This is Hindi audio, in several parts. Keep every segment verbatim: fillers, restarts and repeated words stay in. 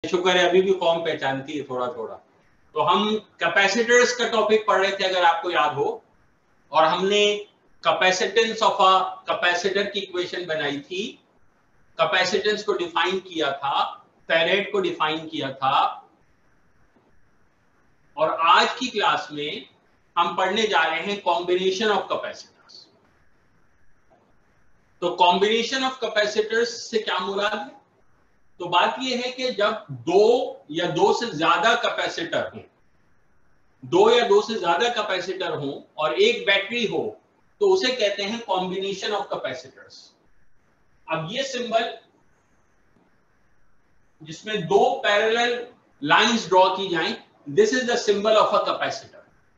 शुक्र है अभी भी फॉर्म पहचानती है थोड़ा थोड़ा। तो हम कैपेसिटर्स का टॉपिक पढ़ रहे थे अगर आपको याद हो, और हमने कैपेसिटेंस ऑफ अ कैपेसिटर की इक्वेशन बनाई थी, कैपेसिटेंस को डिफाइन किया था, फेरेड को डिफाइन किया था। और आज की क्लास में हम पढ़ने जा रहे हैं कॉम्बिनेशन ऑफ कैपेसिटर्स। तो कॉम्बिनेशन ऑफ कैपेसिटर्स से क्या मुराद है? तो बात यह है कि जब दो या दो से ज्यादा कैपेसिटर हो, दो या दो से ज्यादा कैपेसिटर हो और एक बैटरी हो, तो उसे कहते हैं कॉम्बिनेशन ऑफ कैपेसिटर्स। अब ये सिंबल जिसमें दो पैरेलल लाइंस ड्रॉ की जाएं, this is the symbol of a capacitor.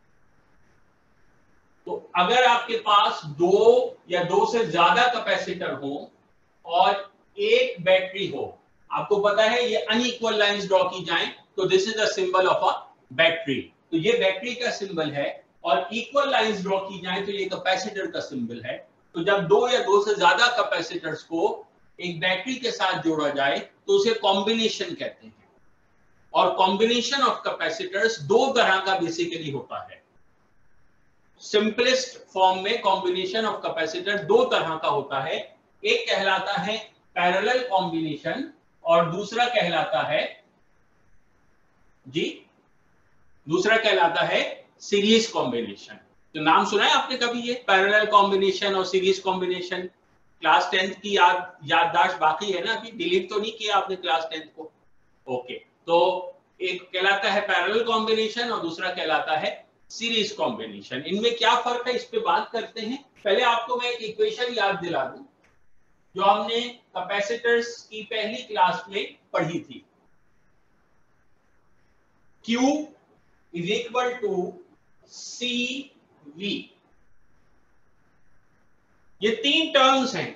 तो अगर आपके पास दो या दो से ज्यादा कैपेसिटर हो और एक बैटरी हो, आपको पता है ये अनइक्वल लाइंस ड्रॉ की जाएं तो this is the symbol of a battery. तो ये बैटरी का सिंबल है, और इक्वल लाइंस ड्रॉ की जाएं तो ये कैपेसिटर का सिंबल है। तो जब दो या दो से ज्यादा कैपेसिटर्स को एक बैटरी के साथ जोड़ा जाए तो उसे कॉम्बिनेशन कहते हैं। और कॉम्बिनेशन ऑफ कैपेसिटर्स दो तरह का बेसिकली होता है। सिंपलेस्ट फॉर्म में कॉम्बिनेशन ऑफ कैपेसिटर दो तरह का होता है, एक कहलाता है पैरेलल कॉम्बिनेशन और दूसरा कहलाता है जी दूसरा कहलाता है सीरीज कॉम्बिनेशन। तो नाम सुना है आपने कभी ये पैरेलल कॉम्बिनेशन और सीरीज कॉम्बिनेशन? क्लास टेंथ की याद याददाश्त बाकी है ना? अभी डिलीट तो नहीं किया आपने क्लास टेंथ को? ओके, तो एक कहलाता है पैरेलल कॉम्बिनेशन और दूसरा कहलाता है सीरीज कॉम्बिनेशन। इनमें क्या फर्क है इस पे बात करते हैं। पहले आपको मैं एक इक्वेशन याद दिला दूं जो हमने कैपेसिटर्स की पहली क्लास में पढ़ी थी। Q is equal to C V। ये तीन टर्म्स हैं,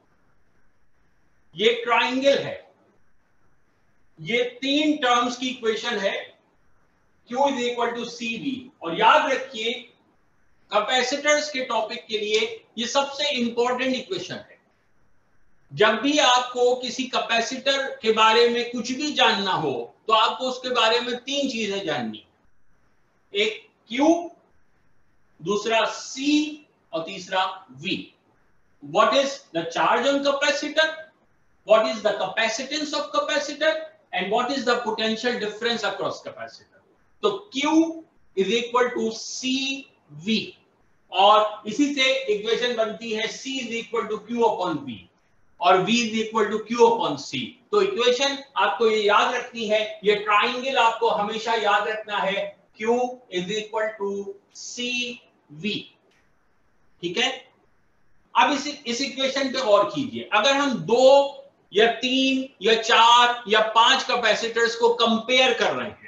ये ट्राइंगल है, ये तीन टर्म्स की इक्वेशन है Q is equal to C V। और याद रखिए कैपेसिटर्स के टॉपिक के लिए ये सबसे इंपॉर्टेंट इक्वेशन है। जब भी आपको किसी कैपेसिटर के बारे में कुछ भी जानना हो तो आपको उसके बारे में तीन चीजें जाननी, एक Q, दूसरा C और तीसरा V। What is the charge on capacitor? What is the capacitance of capacitor? And what is the potential difference across capacitor? तो Q is equal to C V, और इसी से इक्वेशन बनती है C is equal to Q upon V और V is equal to Q upon C। तो इक्वेशन आपको ये याद रखनी है, ये ट्राइंगल आपको हमेशा याद रखना है, Q is equal to C V। ठीक है, अब इस इस इक्वेशन पे और कीजिए। अगर हम दो या तीन या चार या पांच कैपेसिटर्स को कंपेयर कर रहे हैं,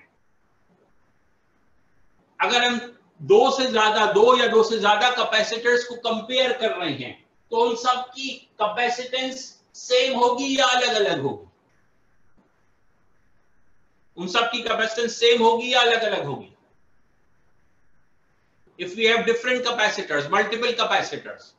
अगर हम दो से ज्यादा दो या दो से ज्यादा कैपेसिटर्स को कंपेयर कर रहे हैं तो उन सब की कैपेसिटेंस सेम होगी या अलग अलग होगी? उन सब की कैपेसिटेंस सेम होगी या अलग अलग होगी? If we have different capacitors, multiple capacitors,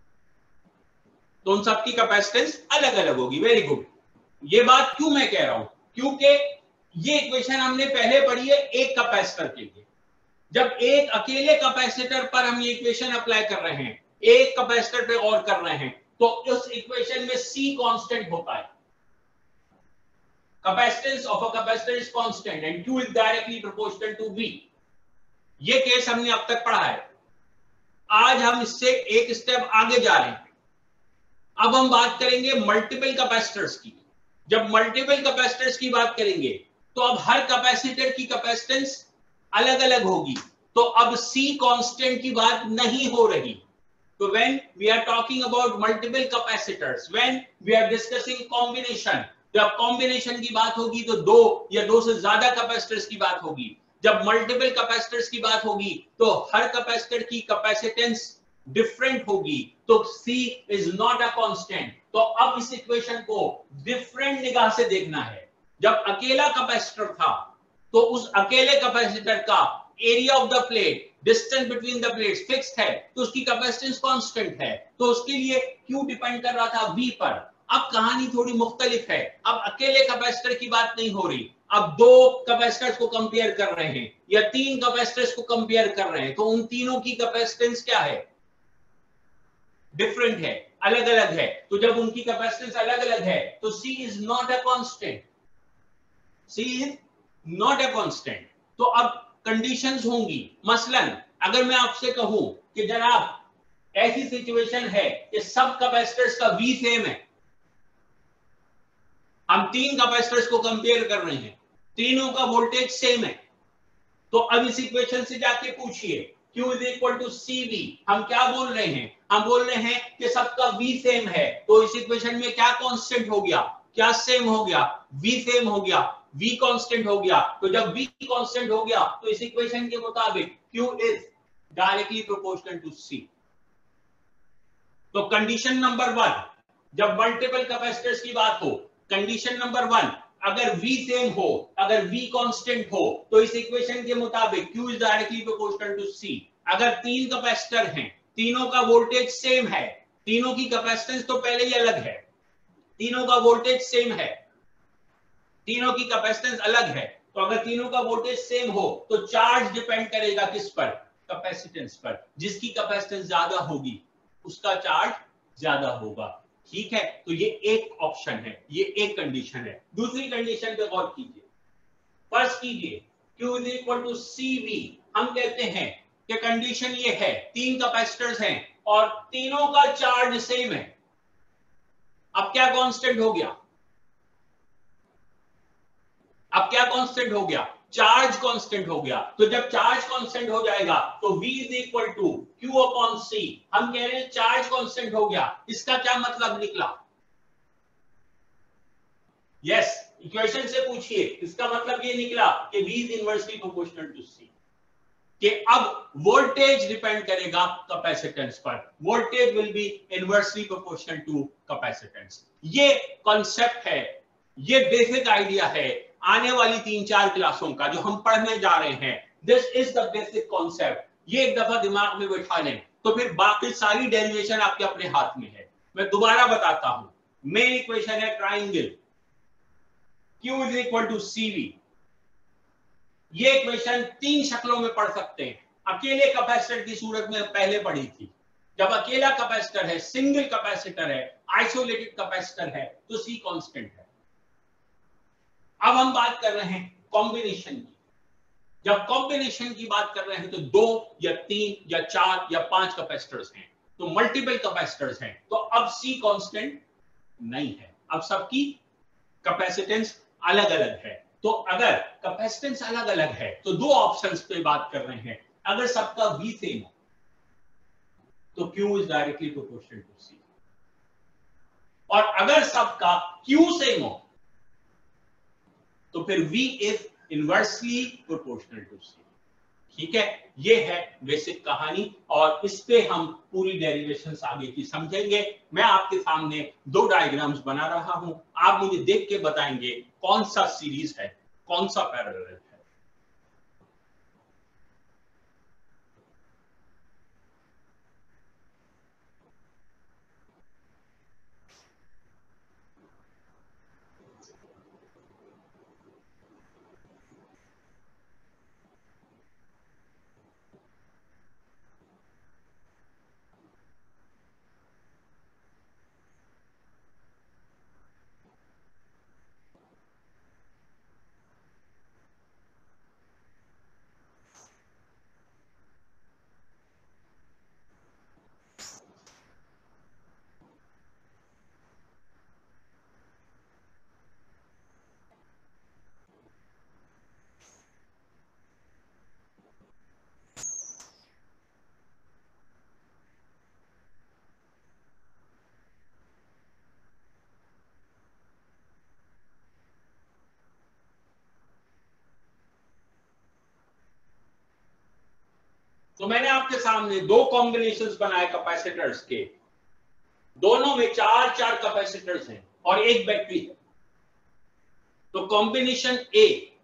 तो उन सब की कैपेसिटेंस अलग अलग होगी। Very good. ये बात क्यों मैं कह रहा हूं? क्योंकि ये इक्वेशन हमने पहले पढ़ी है एक कैपेसिटर के लिए। जब एक अकेले कैपेसिटर पर हम ये इक्वेशन अप्लाई कर रहे हैं, एक कैपेसिटर पे और कर रहे हैं, तो उस इक्वेशन में C कांस्टेंट होता है। Capacitance of a capacitor is constant and Q is directly proportional to V। ये केस हमने अब तक पढ़ा है। आज हम इससे एक स्टेप आगे जा रहे हैं। अब हम बात करेंगे मल्टीपल कैपेसिटर्स की। जब मल्टीपल कैपेसिटर्स की बात करेंगे तो अब हर कैपेसिटर की कैपेसिटेंस अलग अलग होगी, तो अब C कांस्टेंट की बात नहीं हो रही। तो when we are talking about multiple capacitors, when we are discussing combination, जब कॉम्बिनेशन की बात होगी तो दो या दो से ज्यादा कैपेसिटर्स की बात होगी। जब मल्टीपल कैपेसिटर्स की बात होगी तो हर कैपेसिटर की कैपेसिटेंस डिफरेंट होगी, तो C is not a constant। तो अब इस इक्वेशन को डिफरेंट निगाह से देखना है। जब अकेला कैपेसिटर था तो उस अकेले कैपेसिटर का area of the plate, distance between the plates fixed है, तो उसकी कैपेसिटेंस कांस्टेंट है, तो उसके लिए Q डिपेंड कर रहा था V पर। अब कहानी थोड़ी मुख्तलिफ है। अब अकेले कैपेसिटर की बात नहीं हो रही, अब दो कैपेसिटर्स को कंपेयर कर रहे हैं या तीन कैपेसिटर्स को कंपेयर कर रहे हैं, तो उन तीनों की कैपेसिटेंस क्या है? डिफरेंट है, अलग अलग है। तो जब उनकी कैपेसिटेंस अलग अलग है तो C is not a constant, C is not a constant. तो अब कंडीशंस होंगी, मसलन अगर मैं आपसे कहूं कि जनाब ऐसी सिचुएशन है कि सब कैपेसिटर्स का V सेम है, हम तीन कैपेसिटर्स को कंपेयर कर रहे हैं, तीनों का वोल्टेज सेम है, तो अब इस इक्वेशन से जाके पूछिए Q is equal to C V, हम क्या बोल रहे हैं? हम बोल रहे हैं कि सबका V सेम है, तो इस इक्वेशन में क्या कांस्टेंट हो गया? क्या सेम हो गया? V सेम हो गया, V कांस्टेंट हो गया। तो जब V कांस्टेंट हो गया तो इस इक्वेशन के मुताबिक Q is directly proportional to C। तो कंडीशन नंबर वन, जब मल्टीपल कैपेसिटर्स की बात हो, कंडीशन नंबर वन, अगर V सेम हो, अगर V कांस्टेंट हो, तो इस इक्वेशन के मुताबिक Q is directly proportional to C। अगर तीन कैपेसिटर हैं, तीनों का वोल्टेज सेम है, तीनों की कैपेसिटेंस तो पहले ही अलग है, तीनों का वोल्टेज सेम है, तीनों की कैपेसिटेंस अलग है, तो अगर तीनों का वोल्टेज सेम हो तो चार्ज डिपेंड करेगा किस पर? कैपेसिटेंस पर। जिसकी कैपेसिटेंस ज्यादा होगी उसका चार्ज ज्यादा होगा। ठीक है, तो ये एक ऑप्शन है, ये एक कंडीशन है। दूसरी कंडीशन पे गौर कीजिए, फर्स्ट कीजिए Q is equal to C V. हम कहते हैं कि कंडीशन ये है, तीन कैपेसिटर्स हैं और तीनों का चार्ज सेम है। अब क्या कांस्टेंट हो गया? अब क्या कांस्टेंट हो गया? चार्ज कांस्टेंट हो गया। तो जब चार्ज कांस्टेंट हो जाएगा तो V is equal to Q upon C। हम कह रहे हैं चार्ज कांस्टेंट हो गया, इसका क्या मतलब निकला? यस, इक्वेशन से पूछिए, इसका मतलब ये निकला कि V is inversely proportional to C, कि अब वोल्टेज डिपेंड करेगा कैपेसिटेंस पर, voltage will be inversely proportional to capacitance. ये कॉन्सेप्ट है, ये बेसिक आइडिया है आने वाली तीन चार क्लासों का जो हम पढ़ने जा रहे हैं। This is the basic concept, ये एक दफा दिमाग में बैठा लें तो फिर बाकी सारी डेरिवेशन आपके अपने हाथ में है। मैं दोबारा बताता हूं, मेन इक्वेशन है triangle Q is equal to C V. ये इक्वेशन तीन शक्लों में पढ़ सकते हैं। अकेले कैपेसिटर की सूरत में पहले पढ़ी थी, जब अकेला कैपेसिटर है, सिंगल कैपेसिटर है, आइसोलेटेड कैपेसिटर है, तो C कांस्टेंट है। अब हम बात कर रहे हैं कॉम्बिनेशन की। जब कॉम्बिनेशन की बात कर रहे हैं तो दो या तीन या चार या पांच कैपेसिटर्स हैं, तो मल्टीपल कैपेसिटर्स हैं, तो अब C कांस्टेंट नहीं है, अब सबकी कैपेसिटेंस अलग अलग है। तो अगर कैपेसिटेंस अलग अलग है तो दो ऑप्शंस पे बात कर रहे हैं। अगर सबका V सेम हो तो Q is directly proportional to C, और अगर सबका Q सेम हो तो फिर V is inversely proportional to C। ठीक है, ये है बेसिक कहानी, और इस पे हम पूरी डेरिवेशंस आगे की समझेंगे। मैं आपके सामने दो डायग्राम्स बना रहा हूं, आप मुझे देख के बताएंगे कौन सा सीरीज है, कौन सा पैरेलल है। तो मैंने आपके सामने दो कॉम्बिनेशंस बनाए कैपेसिटर्स के, दोनों में चार चार कैपेसिटर्स हैं और एक बैटरी है। तो कॉम्बिनेशन ए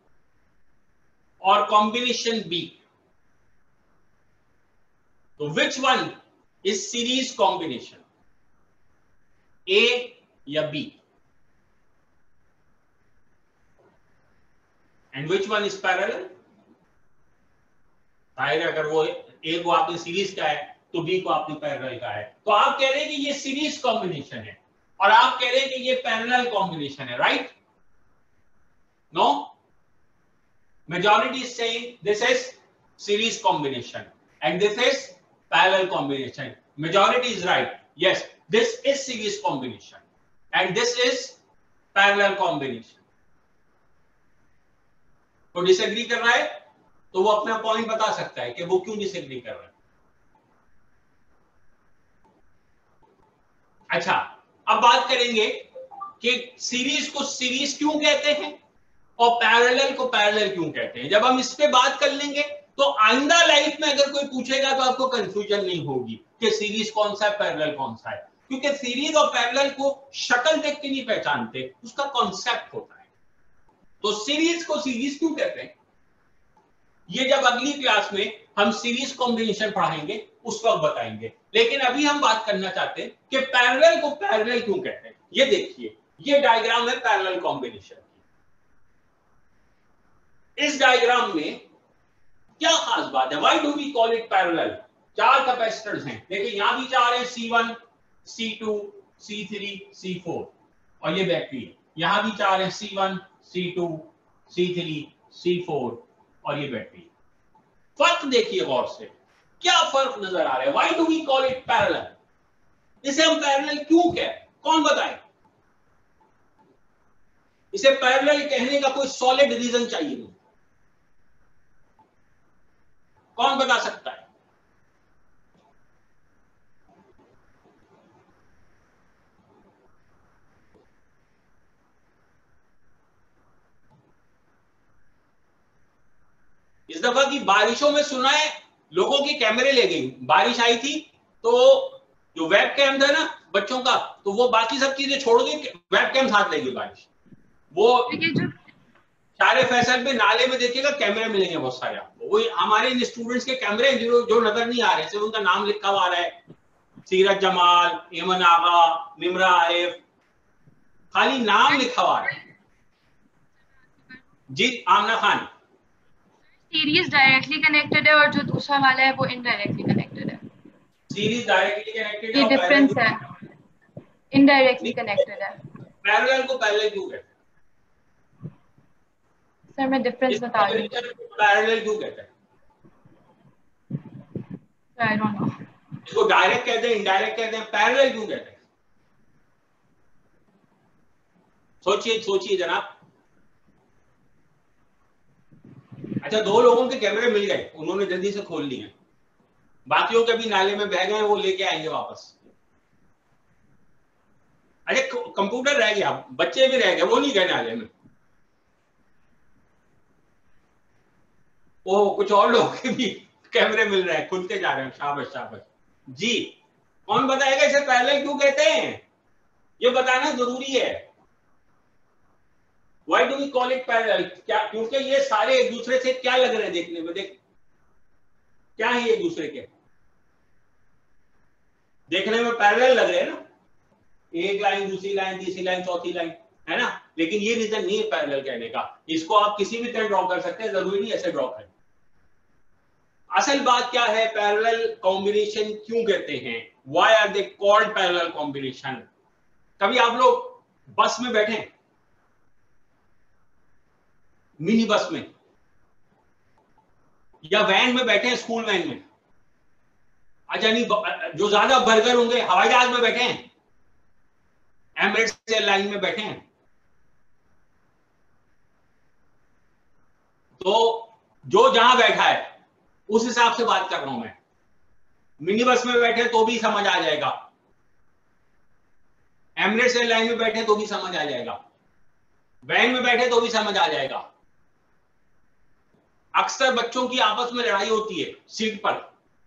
और कॉम्बिनेशन बी, तो which one is series combination, A या B? And which one is parallel? अगर वो ए को आपने सीरीज का है तो बी को आपने पैरेलल का है। तो आप कह रहे हैं कि ये सीरीज कॉम्बिनेशन है और आप कह रहे हैं कि ये पैरेलल कॉम्बिनेशन है, right? No, majority is saying this is series combination and this is parallel combination. Majority is right. Yes, this is series combination and this is parallel combination. तो डिसएग्री कर रहा है तो वो अपना पॉइंट बता सकता है कि वो क्यों डिसएग्री कर रहा है। अच्छा, अब बात करेंगे कि सीरीज को सीरीज क्यों कहते हैं और पैरेलल को पैरेलल क्यों कहते हैं। जब हम इस पे बात कर लेंगे तो आइंदा लाइफ में अगर कोई पूछेगा तो आपको कंफ्यूजन नहीं होगी कि सीरीज कौन सा है, पैरेलल कौन सा है, क्योंकि सीरीज और पैरेलल को शक्ल देख के नहीं पहचानते, उसका कॉन्सेप्ट होता है। तो सीरीज को सीरीज क्यों कहते हैं, ये जब अगली क्लास में हम सीरीज कॉम्बिनेशन पढ़ाएंगे उस वक्त बताएंगे। लेकिन अभी हम बात करना चाहते हैं कि पैरेलल को पैरेलल क्यों कहते हैं। ये देखिए, ये डायग्राम है पैरेलल कॉम्बिनेशन। इस डायग्राम में क्या खास बात है? Why do we call it parallel? चार कैपेसिटर्स हैं, देखिए यहां भी चार हैं, C one, C two, C three, C four, और ये बैटरी। यहां भी चार हैं, C one, C two, C three, C four, और ये बैटरी। फर्क देखिए गौर से, क्या फर्क नजर आ रहा है? Why do we call it parallel? इसे हम पैरेलल क्यों कहते, कौन बताए? इसे पैरेलल कहने का कोई सॉलिड रीजन चाहिए मुझे, कौन बता सकता है? इस दफा की बारिशों में सुना है लोगों की कैमरे ले गई। बारिश आई थी तो जो वेब कैम था ना बच्चों का, तो वो बाकी सब चीजें छोड़ के वेब कैम साथ ले गई बारिश। वो सारे फैसल पे नाले में देखिएगा कैमरे मिलेंगे बहुत सारे आपको। वो हमारे इन स्टूडेंट्स के कैमरे जो जो नजर नहीं आ रहे, सिर्फ उनका नाम लिखा हुआ आ रहा है, सीरत जमाल, एमन आगा, निमरा आरिफ, खाली नाम लिखा हुआ है। जी Aamna Khan, series directly connected है और जो दूसरा वाला है वो इनडायरेक्टली कनेक्टेड है। सीरीज डायरेक्टली कनेक्टेड है, ये डिफरेंस है, इनडायरेक्टली कनेक्टेड है। पैरेलल को पैरेलल क्यों कहते हैं? सर मैं डिफरेंस बता रही हूं। पैरेलल क्यों कहते हैं? I don't know. इसको डायरेक्ट कहते हैं, इनडायरेक्ट कहते हैं, पैरेलल क्यों कहते हैं? सोचिए सोचिए जनाब। अच्छा, दो लोगों के कैमरे मिल गए, उन्होंने जल्दी से खोल लिए, बाकियों के भी नाले में बह गए, वो लेके आएंगे वापस। अरे कंप्यूटर रह गया, बच्चे भी रह गए, वो नहीं गए नाले में। ओ कुछ और लोगों के भी कैमरे मिल रहे हैं, खुलते जा रहे हैं। शाबाश शाबाश जी। कौन बताएगा इसे पैरेलल क्यों कहते हैं? ये बताना जरूरी है। Why do we call it parallel? क्या, क्योंकि ये सारे एक दूसरे से क्या लग रहे हैं देखने में, देख क्या है एक दूसरे के देखने में पैरेलल लग रहे हैं ना, एक लाइन, दूसरी लाइन, तीसरी लाइन, चौथी लाइन, है ना। लेकिन ये रीजन नहीं है पैरेलल कहने का। इसको आप किसी भी तरह ड्रॉ कर सकते हैं, जरूरी नहीं ऐसे ड्रॉ करें। असल बात क्या है, पैरेलल कॉम्बिनेशन क्यों कहते हैं? Why are they called parallel combination? कभी आप लोग बस में बैठे, मिनी बस में या वैन में बैठे हैं, स्कूल वैन में, अच्छा नहीं, जो ज्यादा बर्गर होंगे हवाई जहाज में बैठे हैं, एमिरेट्स एयरलाइन में बैठे हैं, तो जो जहां बैठा है उस हिसाब से बात कर रहा हूं मैं। मिनी बस में बैठे तो भी समझ आ जाएगा, एमिरेट्स एयरलाइन में बैठे तो भी समझ आ जाएगा, वैन में बैठे तो भी समझ आ जाएगा। अक्सर बच्चों की आपस में लड़ाई होती है सीट पर,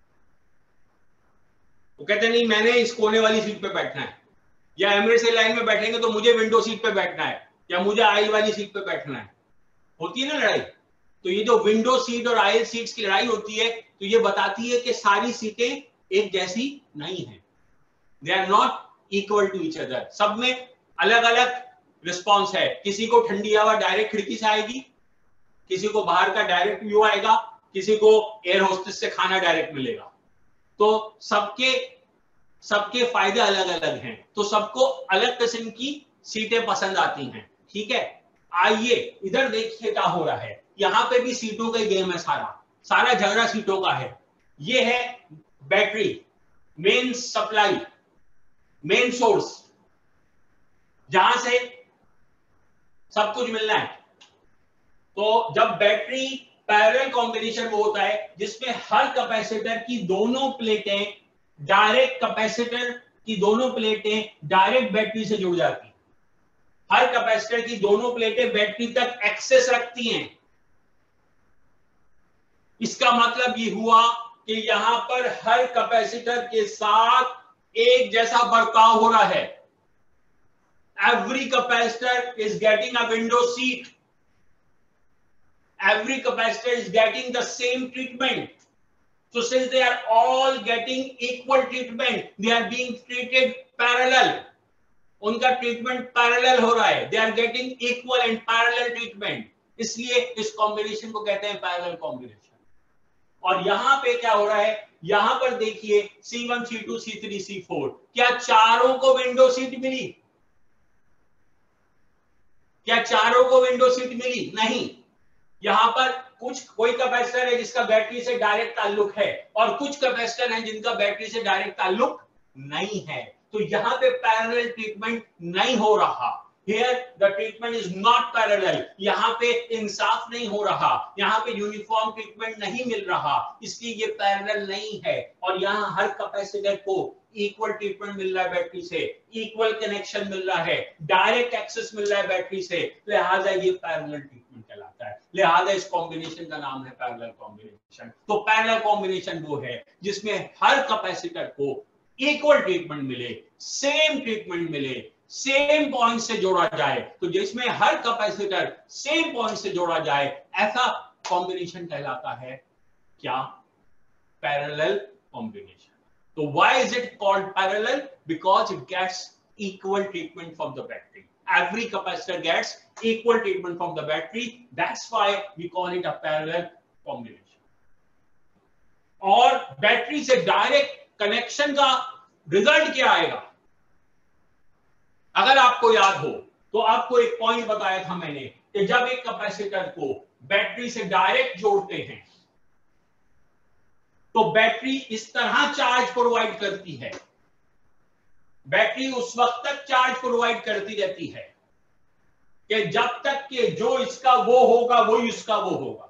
वो कहते हैं नहीं मैंने इस कोने वाली सीट पे बैठना है, या एमिरेट्स एयरलाइन में बैठेंगे तो मुझे विंडो सीट पे बैठना है, या मुझे आइल वाली सीट पे बैठना है। होती है ना लड़ाई। तो ये जो विंडो सीट और आइल सीट्स की लड़ाई होती है, तो ये बताती है कि सारी सीटें एक जैसी नहीं है, they are not equal to each other. सब में अलग अलग रिस्पॉन्स है। किसी को ठंडी हवा डायरेक्ट खिड़की से आएगी, किसी को बाहर का डायरेक्ट व्यू आएगा, किसी को एयर होस्टेस से खाना डायरेक्ट मिलेगा। तो सबके सबके फायदे अलग अलग हैं, तो सबको अलग किस्म की सीटें पसंद आती हैं, ठीक है। आइए इधर देखिए क्या हो रहा है, यहाँ पे भी सीटों का गेम है, सारा सारा झगड़ा सीटों का है। ये है battery, main supply, main source, जहां से सब कुछ मिलना है। तो जब बैटरी पैरेलल कॉम्बिनेशन वो होता है जिसमें हर कैपेसिटर की दोनों प्लेटें डायरेक्ट कैपेसिटर की दोनों प्लेटें डायरेक्ट बैटरी से जुड़ जाती हैं। हर कैपेसिटर की दोनों प्लेटें बैटरी तक एक्सेस रखती हैं। इसका मतलब ये हुआ कि यहां पर हर कैपेसिटर के साथ एक जैसा बर्ताव हो रहा है। Every capacitor is getting a window seat, every capacitor is getting the same treatment. So since they are all getting equal treatment, they are being treated parallel. उनका ट्रीटमेंट पैरेलल हो रहा है, they are getting equal and parallel treatment. इसलिए इस कॉम्बिनेशन को कहते हैं पैरेलल कॉम्बिनेशन। और यहां पे क्या हो रहा है, यहां पर देखिए C one, C two, C three, C four, क्या चारों को विंडो सीट मिली? क्या चारों को विंडो सीट मिली? नहीं। यहां पर कुछ कोई कैपेसिटर है जिसका बैटरी से डायरेक्ट ताल्लुक है और कुछ कैपेसिटर हैं जिनका बैटरी से डायरेक्ट ताल्लुक नहीं है। तो यहां पे पैरेलल ट्रीटमेंट नहीं हो रहा। Here the treatment is not parallel. यहां पे इंसाफ नहीं हो रहा, यहां पे यूनिफॉर्म ट्रीटमेंट नहीं मिल रहा, इसलिए ये पैरेलल नहीं है। और यहां हर कैपेसिटर को इक्वल ट्रीटमेंट मिल रहा है बैटरी से, इक्वल कनेक्शन मिल रहा है, डायरेक्ट एक्सेस मिल रहा है बैटरी से, लिहाजा ये पैरेलल ट्रीटमेंट कहलाता है। लिहाजा इस कॉम्बिनेशन का नाम है पैरेलल कॉम्बिनेशन। तो पैरेलल कॉम्बिनेशन वो है जिसमें हर कैपेसिटर को इक्वल ट्रीटमेंट मिले, सेम ट्रीटमेंट मिले, सेम पॉइंट से जोड़ा जाए। तो जिसमें हर कैपेसिटर सेम पॉइंट से जोड़ा जाए, ऐसा कॉम्बिनेशन कहलाता है क्या? Parallel combination. So why is it called parallel? Because it gets equal treatment from the battery. Every capacitor gets equal treatment from the battery. That's why we call it a parallel combination. और बैटरी से डायरेक्ट कनेक्शन का रिजल्ट क्या आएगा? अगर आपको याद हो तो आपको एक पॉइंट बताया था मैंने कि जब एक कैपेसिटर को बैटरी से डायरेक्ट जोड़ते हैं तो बैटरी इस तरह चार्ज प्रोवाइड करती है। बैटरी उस वक्त तक चार्ज प्रोवाइड करती रहती है कि जब तक कि जो इसका वो होगा वो इसका वो होगा,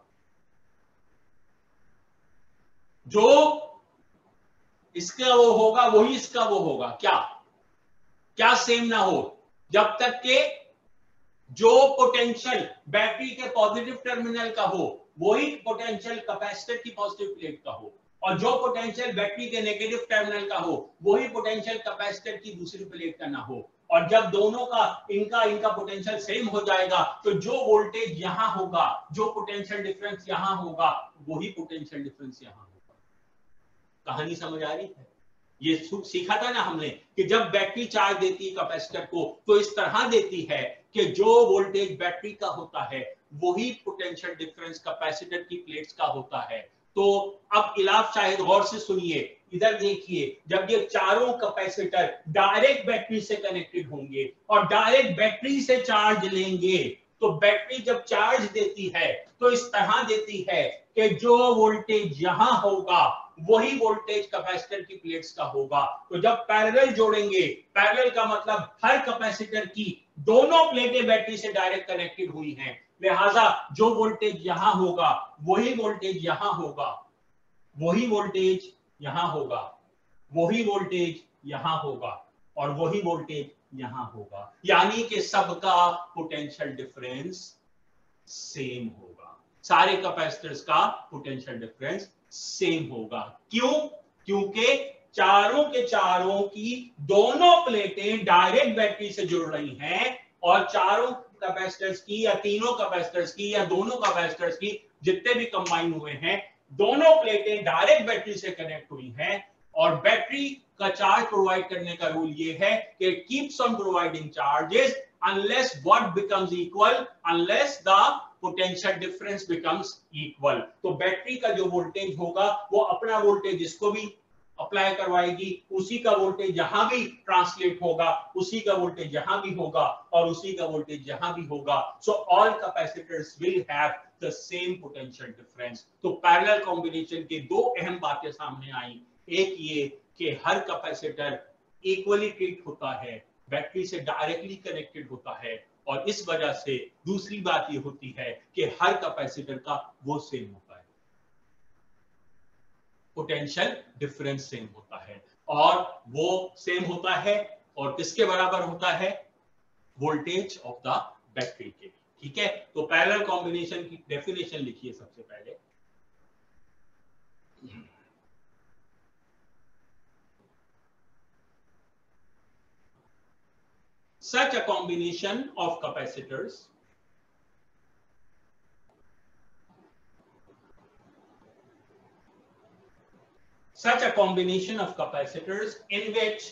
जो इसका वो होगा वही इसका वो होगा। क्या क्या सेम ना हो, जब तक कि जो पोटेंशियल बैटरी के पॉजिटिव टर्मिनल का हो वही पोटेंशियल कैपेसिटर की पॉजिटिव प्लेट का हो, और जो पोटेंशियल बैटरी के नेगेटिव टर्मिनल का हो वही पोटेंशियल कैपेसिटर की दूसरी प्लेट का ना हो। और जब दोनों का इनका इनका पोटेंशियल सेम हो जाएगा तो जो वोल्टेज यहां होगा, जो पोटेंशियल डिफरेंस यहां होगा, वही पोटेंशियल डिफरेंस यहां होगा। कहानी समझ आ रही है? ये सीखा था ना हमने कि जब बैटरी चार्ज देती है कैपेसिटर को तो इस तरह देती है कि जो वोल्टेज बैटरी का होता है वही पोटेंशियल डिफरेंस कैपेसिटर की प्लेट्स का होता है। तो अब इलाफ शायद गौर से सुनिए, इधर देखिए, जब ये चारों कैपेसिटर डायरेक्ट बैटरी से कनेक्टेड होंगे और डायरेक्ट बैटरी से चार्ज लेंगे तो बैटरी जब चार्ज देती है तो इस तरह देती है कि जो वोल्टेज यहां होगा वही वोल्टेज कैपेसिटर की प्लेट्स का होगा। तो जब पैरेलल जोड़ेंगे, पैरेलल का मतलब हर कैपेसिटर की दोनों प्लेटें बैटरी से डायरेक्ट कनेक्टेड हुई हैं, लिहाजा जो वोल्टेज यहां होगा वही वोल्टेज यहां होगा, वही वोल्टेज यहां होगा, वही वोल्टेज यहां होगा और वही वोल्टेज यहां होगा। यानी कि सबका पोटेंशियल डिफरेंस सेम होगा, सारे कैपेसिटर्स का पोटेंशियल डिफरेंस सेम होगा। क्यों? क्योंकि चारों के चारों की दोनों प्लेटें डायरेक्ट बैटरी से जुड़ रही हैं और चारों कैपेसिटर्स की या तीनों कैपेसिटर्स की या दोनों कैपेसिटर्स की जितने भी कंबाइन हुए हैं, दोनों प्लेटें डायरेक्ट बैटरी से कनेक्ट हुई हैं। और बैटरी का चार्ज प्रोवाइड करने का रूल ये है कि keeps on providing charges unless what becomes equal, unless the potential difference becomes equal. तो बैटरी का जो वोल्टेज होगा वो अपना वोल्टेज जिसको भी अप्लाई करवाएगी उसी का वोल्टेज जहां भी ट्रांसलेट होगा, उसी का वोल्टेज जहां भी होगा और उसी का वोल्टेज जहां भी होगा। So all capacitors will have the same potential difference. तो पैरेलल कॉम्बिनेशन के दो अहम बातें सामने आई। एक ये कि हर कैपेसिटर इक्वली ट्रीट होता है, बैटरी से डायरेक्टली कनेक्टेड होता है, और इस वजह से दूसरी बात ये होती है कि हर कैपेसिटर का वो सेम होता है, पोटेंशियल डिफरेंस सेम होता है, और वो सेम होता है और किसके बराबर होता है? वोल्टेज ऑफ द बैटरी के। ठीक है, तो पैरेलल कॉम्बिनेशन की डेफिनेशन लिखिए सबसे पहले। Such a combination of capacitors such a combination of capacitors in which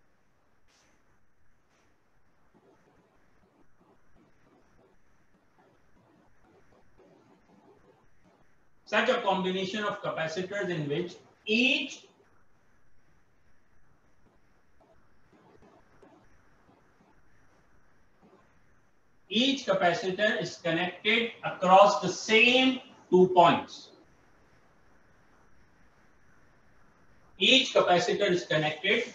such a combination of capacitors in which each each capacitor is connected across the same two points. Each capacitor is connected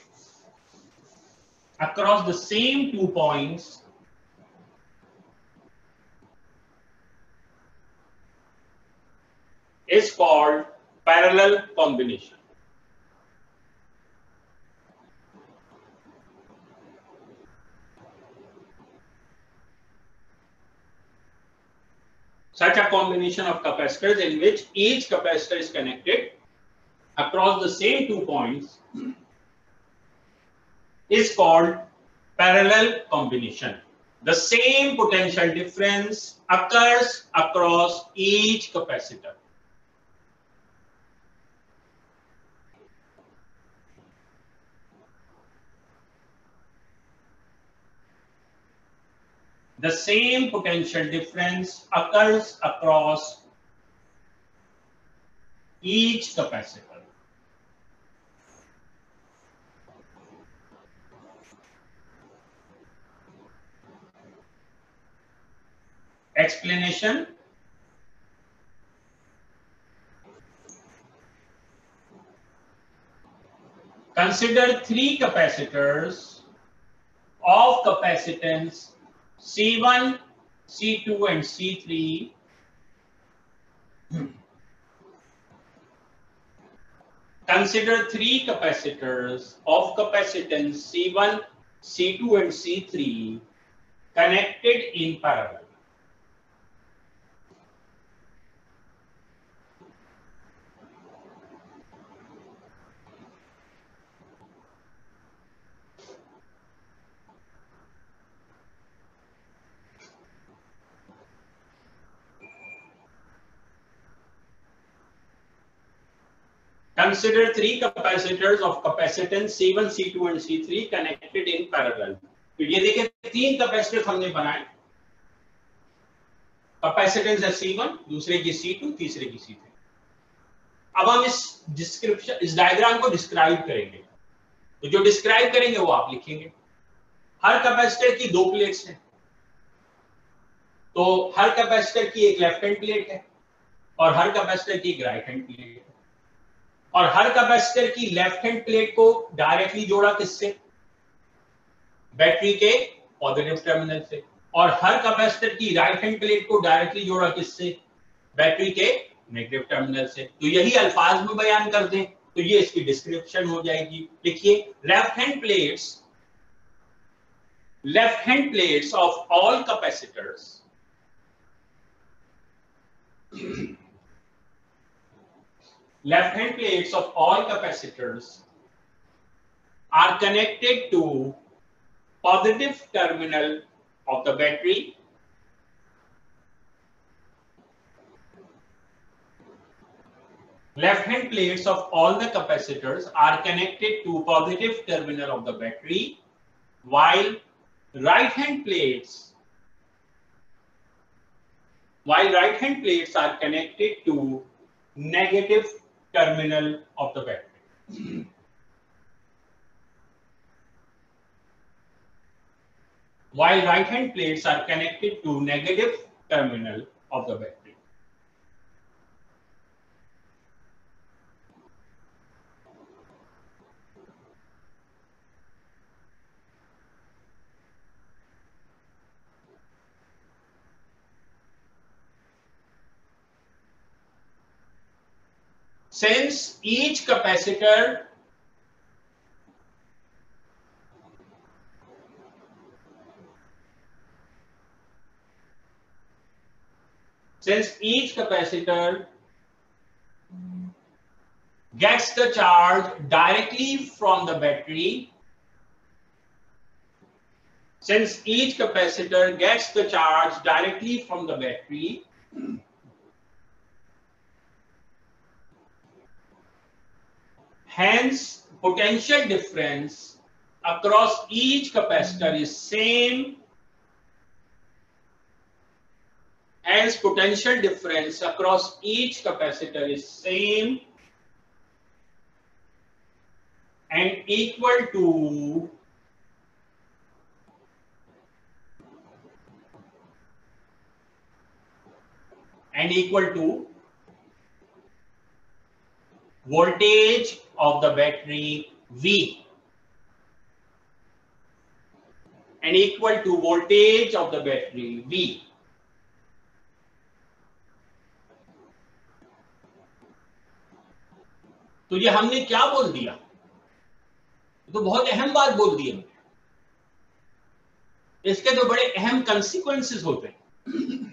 across the same two points is called parallel combination. Such a combination of capacitors in which each capacitor is connected across the same two points is called parallel combination. The same potential difference occurs across each capacitor. The same potential difference occurs across each capacitor. Explanation. Consider three capacitors of capacitance C one, C two and C three Consider three capacitors of capacitance C one, C two and C three connected in parallel. Consider three capacitors of capacitance C one, C two and C three connected in parallel. तो ये देखिए तीन कैपेसिटर हमने बनाए, कैपेसिटेंस है C one, दूसरे की C two, तीसरे की C three. अब हम इस डिस्क्रिप्शन इस डायग्राम को डिस्क्राइब करेंगे, तो जो डिस्क्राइब करेंगे वो आप लिखेंगे। हर कैपेसिटर की दो प्लेट्स हैं, तो हर कैपेसिटर की एक लेफ्ट हैंड प्लेट है और हर कैपेसिटर की एक राइट हैंड प्लेट है, और हर कैपेसिटर की लेफ्ट हैंड प्लेट को डायरेक्टली जोड़ा किससे? बैटरी के पॉजिटिव टर्मिनल से, और हर कैपेसिटर की राइट हैंड प्लेट को डायरेक्टली जोड़ा किससे? बैटरी के नेगेटिव टर्मिनल से। तो यही अल्फाज में बयान कर दें तो ये इसकी डिस्क्रिप्शन हो जाएगी। देखिए, left hand plates left hand plates of all capacitors left hand plates of all capacitors are connected to positive terminal of the battery left hand plates of all the capacitors are connected to positive terminal of the battery, while right hand plates while right hand plates are connected to negative terminal of the battery. While right hand plates are connected to negative terminal of the battery. Since each capacitor since each capacitor gets the charge directly from the battery, since each capacitor gets the charge directly from the battery, hence potential difference across each capacitor is same. Hence potential difference across each capacitor is same and equal to and equal to voltage of the battery V and equal to voltage of the battery V. तो ये हमने क्या बोल दिया? तो बहुत अहम बात बोल दी है। इसके तो बड़े अहम कंसीक्वेंसेस होते हैं।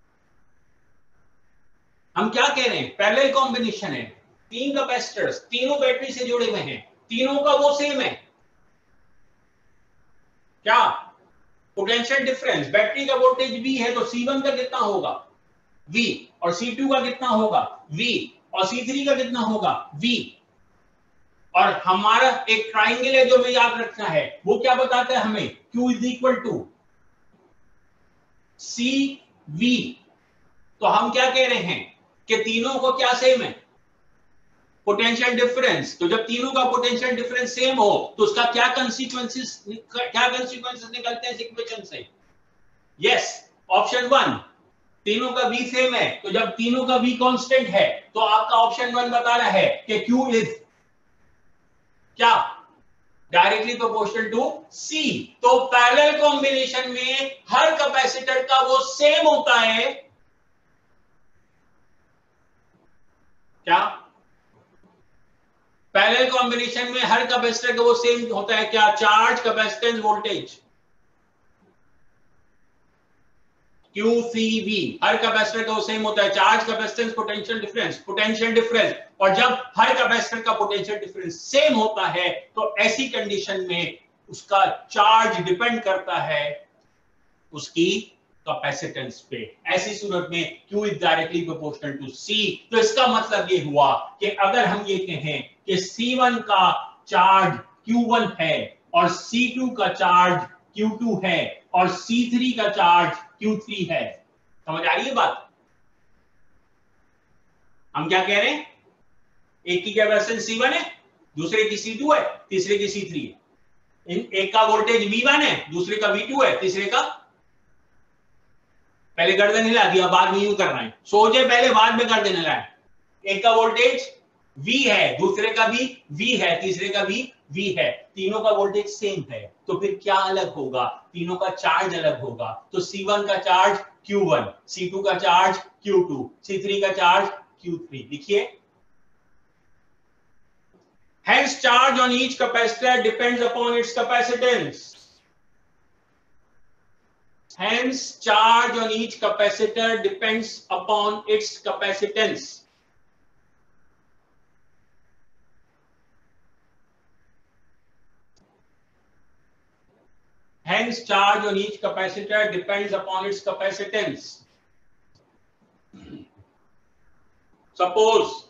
हम क्या कह रहे हैं? पैरेलल कॉम्बिनेशन है, तीन कैपेसिटर्स तीनों बैटरी से जुड़े हुए हैं, तीनों का वो सेम है। क्या पोटेंशियल डिफरेंस? बैटरी का वोल्टेज V है तो C वन का कितना होगा? V, और C टू का कितना होगा? V, और C थ्री का कितना होगा? V। और हमारा एक ट्राइंगल है जो हमें याद रखना है, वो क्या बताता है हमें? Q is equal to C V। तो हम क्या कह रहे हैं कि तीनों को क्या सेम है? Potential difference. तो जब तीनों का पोटेंशियल डिफरेंस सेम हो तो उसका क्या कंसीक्वेंसेस क्या कंसीक्वेंसेस निकलते हैं इस इक्वेशन से? यस, ऑप्शन वन, तीनों का V सेम है, तो जब तीनों का V कांस्टेंट है तो आपका ऑप्शन वन बता रहा है कि Q इज क्या? Directly proportional to C। तो पैरेलल कॉम्बिनेशन में हर कैपेसिटर का वो सेम होता है क्या? पैरेलल कॉम्बिनेशन में हर कैपेसिटर का वो सेम होता है क्या? Charge, capacitance, voltage. Q C V हर कैपेसिटर का वो सेम होता है, charge, capacitance, potential difference, potential difference. और जब हर कैपेसिटर का पोटेंशियल डिफरेंस सेम होता है तो ऐसी कंडीशन में उसका चार्ज डिपेंड करता है उसकी कैपेसिटेंस पे। ऐसी सूरत में Q is directly proportional to C। तो इसका मतलब ये हुआ कि अगर हम ये कहें कि C वन का चार्ज Q वन है और C टू का चार्ज Q टू है और C थ्री का चार्ज Q थ्री है, समझ आ रही है बात? हम क्या कह रहे हैं? एक की कैपेसिटेंस C वन है, दूसरे की C टू है, तीसरे की C थ्री है। एक का वोल्टेज V वन है, दूसरे का V टू है, तीसरे का, पहले गर्दन हिला दिया, बाद में यूं करना है, सोचे पहले बाद में गर्दन हिलाए। एक का वोल्टेज V है, दूसरे का भी V है, तीसरे का भी V है, तीनों का वोल्टेज सेम है, तो फिर क्या अलग होगा? तीनों का चार्ज अलग होगा। तो C वन का charge Q one, C two का charge Q two, C three का चार्ज Q थ्री। लिखिए, hence charge on each capacitor depends upon its capacitance. Hence charge on each capacitor depends upon its capacitance. Hence charge on each capacitor depends upon its capacitance. Suppose,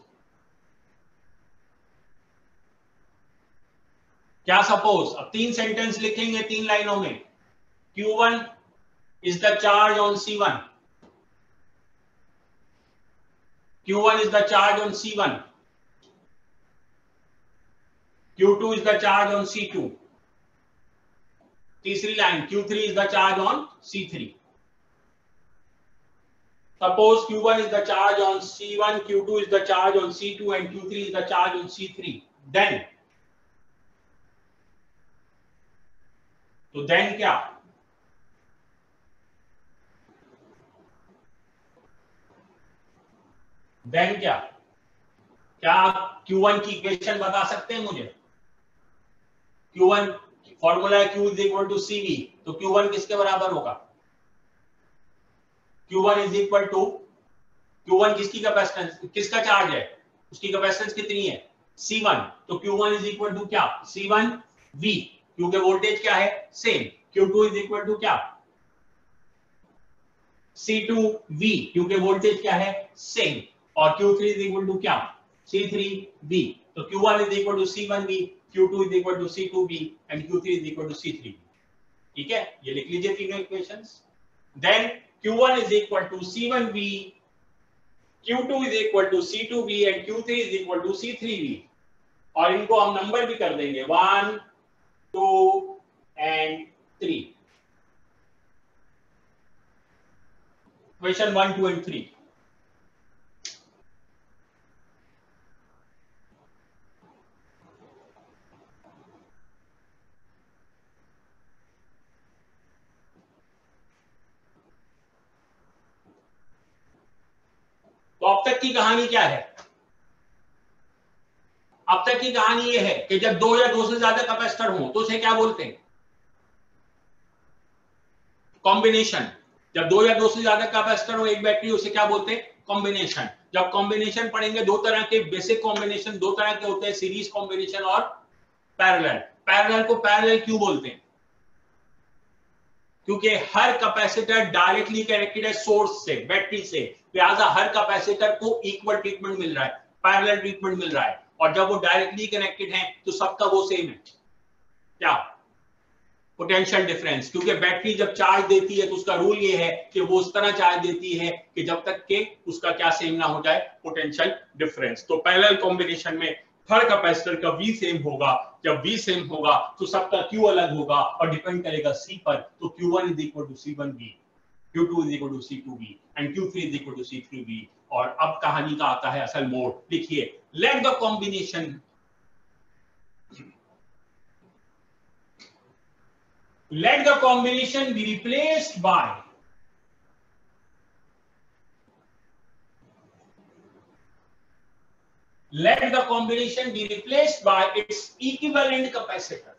क्या सपोज? अब तीन सेंटेंस लिखेंगे तीन लाइनों में। Q one is the charge on C one, Q one is the charge on C one. Q two is the charge on C two. तीसरी line Q three is the charge on C three. Suppose Q one is the charge on C one, Q two is the charge on C two, and Q three is the charge on C three. Then, तो then क्या? Then क्या? क्या आप Q one की इक्वेशन बता सकते हैं मुझे? Q one फॉर्मूला है Q is equal to C V, तो Q one किसके बराबर होगा? Q one is equal to Q one किसकी कैपेसिटेंस, किसका चार्ज है, उसकी कैपेसिटेंस कितनी है? C one, तो Q one is equal to क्या? C one V, क्योंकि वोल्टेज क्या है? Same. Q two is equal to क्या? C two V, क्योंकि वोल्टेज क्या है? सेम. और Q three is equal to क्या? C three V. तो Q one is equal to C one V, Q two is equal to C two V, and Q three is equal to C three V. ठीक है, ये लिख लीजिए तीनों equations. Then Q one is equal to C one V, Q two is equal to C two V, and Q three is equal to C three V. और इनको हम नंबर भी कर देंगे one, two and three. Question one, two and three. तो अब तक की कहानी क्या है? अब तक की कहानी ये है कि जब दो या दो से ज्यादा कैपेसिटर हो तो उसे क्या बोलते हैं? कॉम्बिनेशन. जब दो या दो से ज्यादा कैपेसिटर हो एक बैटरी, उसे क्या बोलते हैं? कॉम्बिनेशन. जब कॉम्बिनेशन पढ़ेंगे, दो तरह के बेसिक कॉम्बिनेशन दो तरह के होते हैं, सीरीज कॉम्बिनेशन और पैरेलल. पैरेलल को पैरेलल क्यों बोलते हैं? क्योंकि हर कैपेसिटर डायरेक्टली कनेक्टेड है सोर्स से, बैटरी से, लिहाजा हर कैपेसिटर को इक्वल ट्रीटमेंट मिल रहा है, पैरेलल ट्रीटमेंट मिल रहा है. और जब वो डायरेक्टली कनेक्टेड है तो सबका वो सेम है. क्या? Potential difference. क्योंकि बैटरी जब चार्ज देती है तो उसका रूल ये है कि वो उस तरह चार्ज देती है कि जब तक के उसका क्या सेम ना हो जाए, पोटेंशियल डिफरेंस. तो पैरेलल कॉम्बिनेशन में हर कैपेसिटर का V सेम होगा. जब V सेम होगा तो सबका Q अलग होगा और डिपेंड करेगा C पर. तो Q one is equal to C one V, Q two is equal to C two V, and Q three is equal to C three V. और अब कहानी का आता है असल मोड. लिखिए, let the combination let the combination be replaced by let the combination be replaced by its equivalent capacitor.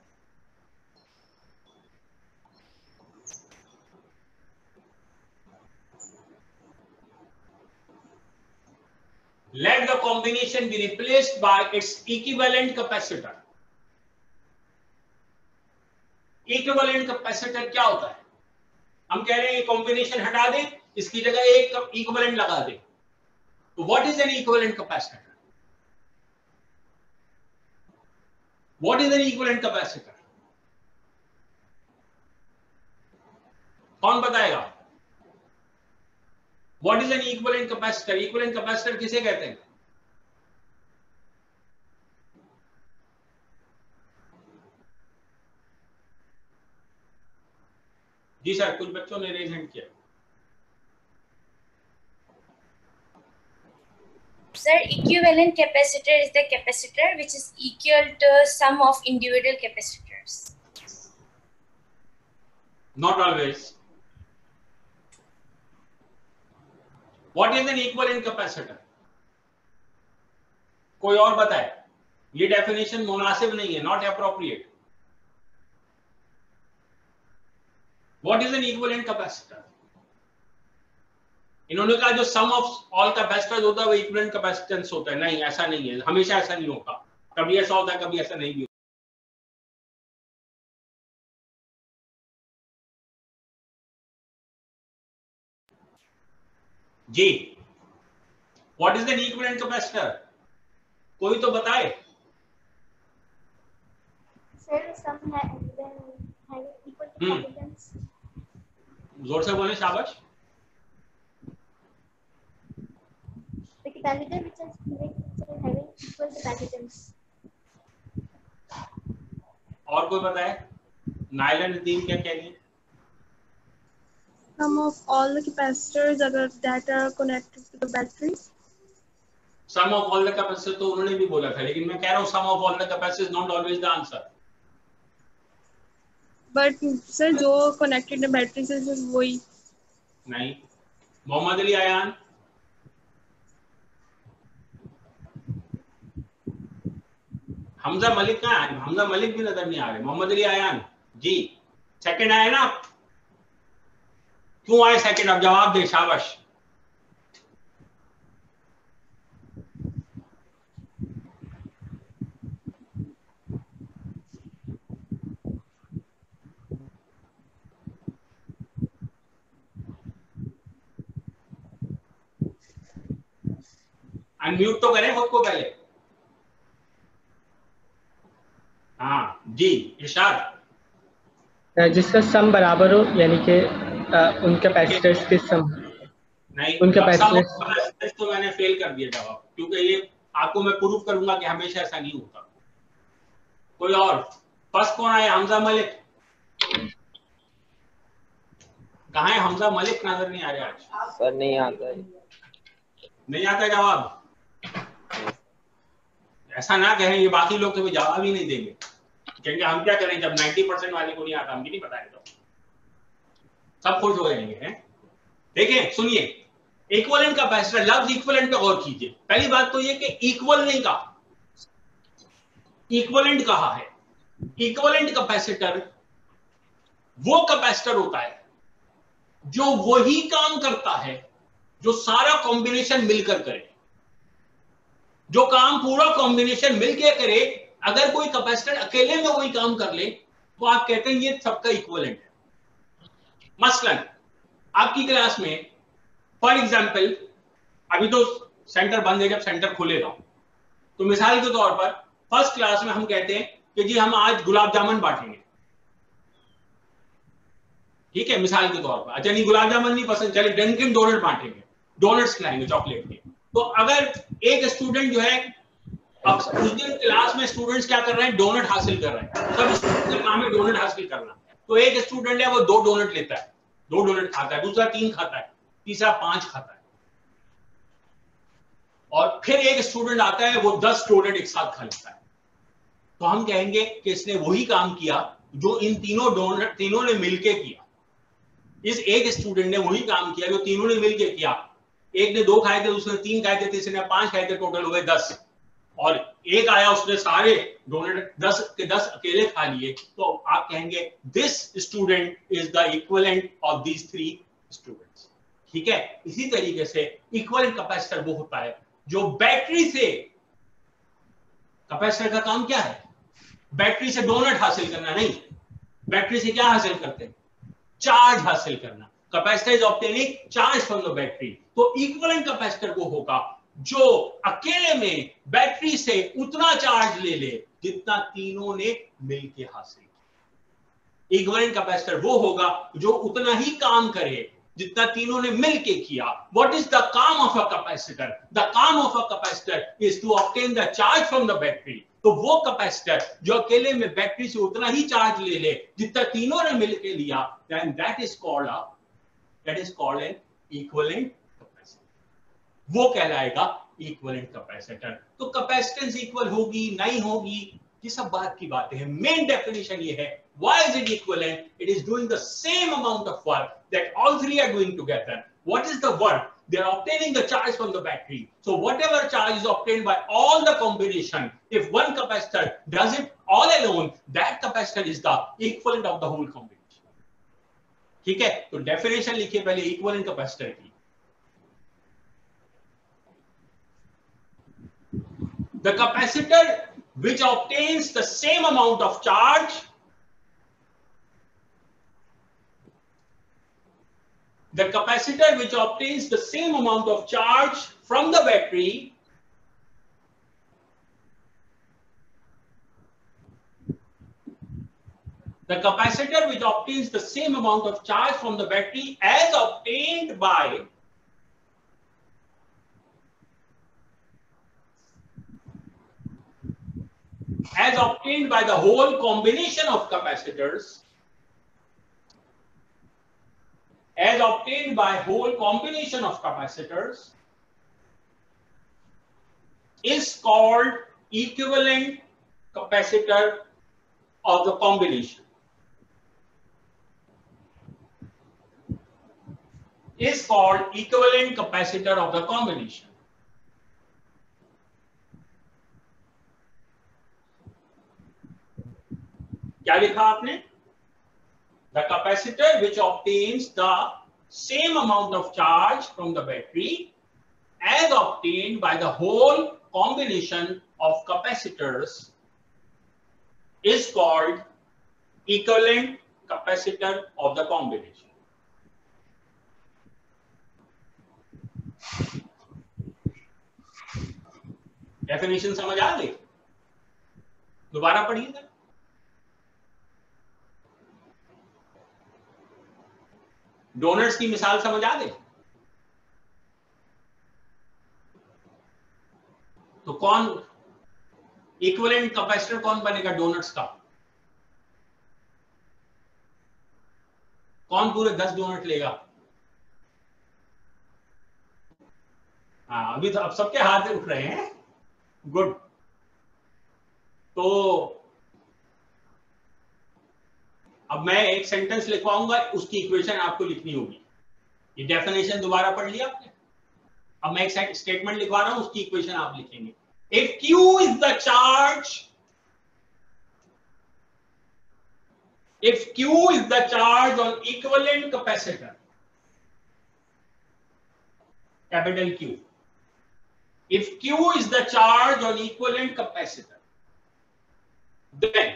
Let the combination be replaced by its equivalent capacitor. Equivalent capacitor क्या होता है? हम कह रहे हैं कॉम्बिनेशन हटा दें, इसकी जगह एक इक्विवेलेंट लगा दें. तो what is an equivalent capacitor? What is an equivalent capacitor? कौन बताएगा? What is an equivalent capacitor? Equivalent capacitor किसे कहते हैं? जी सर, कुछ बच्चों ने रेज हैंड किया. Sir, equivalent capacitor is the capacitor which is equal to sum of individual capacitors. Not always. What is an equivalent capacitor? कोई और बताए. ये डेफिनेशन मुनासिब नहीं है, not appropriate. What is an equivalent capacitor? इन्होंने कहा जो sum of all capacitors होता है वो equivalent capacitance होता है. नहीं, ऐसा नहीं है, हमेशा ऐसा नहीं होता. कभी ऐसा होता है, कभी ऐसा नहीं भी होता. जी, what is an equivalent capacitor? कोई तो बताए. Sir, some have equal capacitance. जोर से बोले, शाबाश. The capacitor which is which is having equal capacitance. और कोई पता है? नाइला नदीम क्या कह रही है? Sum of all the capacitors अगर that are connected to the battery. Sum of all the capacitors तो उन्होंने भी बोला था, लेकिन मैं कह रहा हूँ sum of all the capacitors is not always the answer. But sir जो connected है बैटरी से सिर्फ वही नहीं. मोहम्मद अली आयान, हमजा मलिक कहाँ है? हमजा मलिक भी नजर नहीं आ रहे. मोहम्मद अली आयान जी, सेकंड आए ना? क्यों आए सेकंड? अब जवाब दे, शाबाश. अनम्यूट तो करें खुद को पहले. हाँ जी, इरशाद. जिसका सम बराबर हो, यानी कि उन कैपेसिटर्स के सम. नहीं, उन कैपेसिटर्स तो मैंने फेल कर दिया जवाब, क्योंकि ये आपको मैं प्रूफ करूंगा कि हमेशा ऐसा नहीं होता. कोई और? फर्स्ट कौन आया? हमजा मलिक. कहाँ है हमजा मलिक? नजर नहीं आ रहा आज. सर नहीं आता है. नहीं आता जवाब? ऐसा ना कहें, ये बाकी लोग कभी जवाब ही नहीं देंगे, क्योंकि हम क्या करें जब नब्बे परसेंट वाले को नहीं आता, हम भी नहीं बताएंगे तो सब खुश हो जाएंगे. हैं? देखिए सुनिए, इक्विवेलेंट कैपेसिटर, लफ्ज इक्विवेलेंट पे गौर कीजिए. पहली बात तो ये कि इक्वल नहीं कहा, इक्विवेलेंट कहा है. इक्विवेलेंट कैपेसिटर वो कैपेसिटर होता है जो वही काम करता है जो सारा कॉम्बिनेशन मिलकर करे. जो काम पूरा कॉम्बिनेशन मिलकर करे, अगर कोई कैपेसिटर अकेले में वही काम कर ले तो आप कहते हैं ये सबका इक्विवेलेंट है. मसलन आपकी क्लास में फॉर एग्जांपल, अभी तो सेंटर बंद है, जब सेंटर खुलेगा तो मिसाल के तौर पर फर्स्ट क्लास में हम कहते हैं कि जी हम आज गुलाब जामुन बांटेंगे. ठीक है, मिसाल के तौर पर. अच्छा नहीं, गुलाब जामुन नहीं पसंद, चलिए डंकिन डोनट बांटेंगे, डोनट्स खिलाएंगे चॉकलेट के. तो अगर एक स्टूडेंट जो है, अब उस दिन क्लास में स्टूडेंट्स क्या कर रहे हैं? डोनट हासिल कर रहे हैं. सब स्टूडेंट्स का काम है डोनट हासिल करना. तो एक स्टूडेंट है वो दो डोनट लेता है, दो डोनट खाता है, दूसरा तीन खाता है, तीसरा पांच खाता है, और फिर एक स्टूडेंट आता है वो दस डोनट एक साथ खा लेता है. तो हम कहेंगे कि इसने वही काम किया जो इन तीनों डोनट तीनों ने मिलकर किया. इस एक स्टूडेंट ने वही काम किया जो तीनों ने मिलकर किया. एक ने दो खाए थे, दूसरे ने तीन खाए थे, तीसरे ने पांच खाए थे, टोटल हुए दस. और एक आया उसने सारे डोनट दस के दस अकेले खा लिए. तो आप कहेंगे this student is the equivalent of these three students. ठीक है, इसी तरीके से इक्विवेलेंट कैपेसिटर वो होता है जो बैटरी से, कैपेसिटर का काम क्या है? बैटरी से डोनट हासिल करना नहीं, बैटरी से क्या हासिल करते हैं? चार्ज हासिल करना. Capacitor is obtaining charge from the battery. तो इक्विवेलेंट कैपेसिटर वो होगा जो अकेले में बैटरी से उतना चार्ज ले ले जितना तीनों ने मिलकर हासिल किया. इक्विवेलेंट कैपेसिटर वो होगा जो उतना ही काम करे जितना तीनों ने मिलके किया. व्हाट इज द काम ऑफ अ कैपेसिटर? द काम of a capacitor is to obtain the charge from the battery. तो वो कैपेसिटर जो अकेले में बैटरी से उतना ही चार्ज ले ले जितना तीनों ने मिलके लिया, then that is called a that is called an equivalent capacitor. वो कहलाएगा इक्विवेलेंट कैपेसिटर. तो कैपेसिटेंस इक्वल होगी नहीं होगी, ये सब बात की बातें हैं. मेन डेफिनेशन ये है, why is it equivalent? It is doing the same amount of work that all three are doing together. What is the work? They are obtaining the charge from the battery. So whatever charge is obtained by all the combination, if one capacitor does it all alone, that capacitor is the equivalent of the whole combination. ठीक है, तो डेफिनेशन लिखिए पहले इक्विवेलेंट कैपेसिटर की. The capacitor which obtains the same amount of charge the capacitor which obtains the same amount of charge from the battery the capacitor which obtains the same amount of charge from the battery as obtained by as obtained by the whole combination of capacitors, as obtained by whole combination of capacitors, is called equivalent capacitor of the combination. Is called equivalent capacitor of the combination. क्या लिखा आपने? The capacitor which obtains the same amount of charge from the battery as obtained by the whole combination of capacitors is called equivalent capacitor of the combination. Definition समझ आ गई? दोबारा पढ़िएगा. डोनट्स की मिसाल समझ आ गई? तो कौन इक्विवेलेंट कैपेसिटर कौन बनेगा डोनट्स का? कौन पूरे दस डोनट लेगा? हाँ, अभी तो अब सबके हाथ उठ रहे हैं. गुड. तो अब मैं एक सेंटेंस लिखवाऊंगा, उसकी इक्वेशन आपको लिखनी होगी. ये डेफिनेशन दोबारा पढ़ लिया आपने. अब मैं एक स्टेटमेंट लिखवा रहा हूं, उसकी इक्वेशन आप लिखेंगे. If Q is the charge, if Q is the charge on equivalent capacitor, capital Q. If Q is the charge on equivalent capacitor, then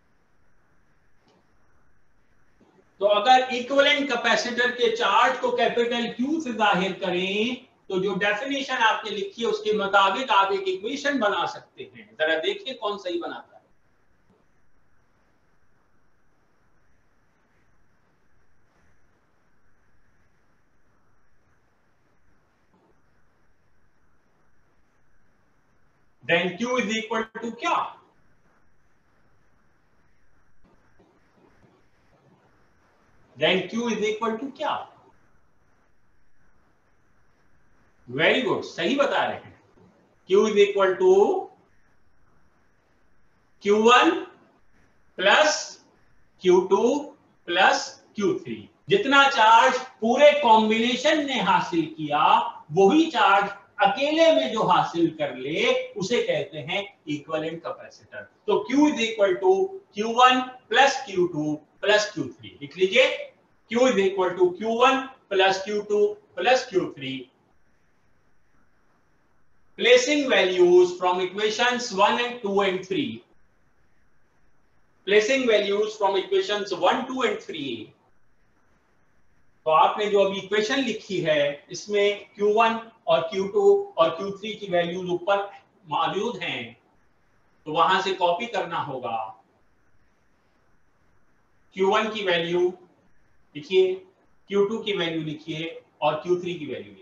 तो अगर इक्विवेलेंट कैपेसिटर के चार्ज को कैपिटल Q से जाहिर करें तो जो डेफिनेशन आपने लिखी है उसके मुताबिक आप एक इक्वेशन बना सकते हैं. जरा देखिए कौन सही बनाता है. Then Q is equal to क्या? Then Q is equal to क्या? Very good, सही बता रहे हैं. Q is equal to Q one plus Q two plus Q three. जितना चार्ज पूरे कॉम्बिनेशन ने हासिल किया वही चार्ज अकेले में जो हासिल कर ले उसे कहते हैं इक्विवेलेंट कैपेसिटर. तो Q is equal to Q one plus Q two plus Q three. लिख लीजिए. Q is equal to Q one plus Q two plus Q three. Placing values from equations one and two and three. Placing values from equations one, two and three. तो आपने जो अभी इक्वेशन लिखी है इसमें Q one और Q two और Q three की वैल्यूज ऊपर मौजूद हैं, तो वहां से कॉपी करना होगा. Q one की वैल्यू लिखिए, Q two की वैल्यू लिखिए और Q three की वैल्यू लिखिए.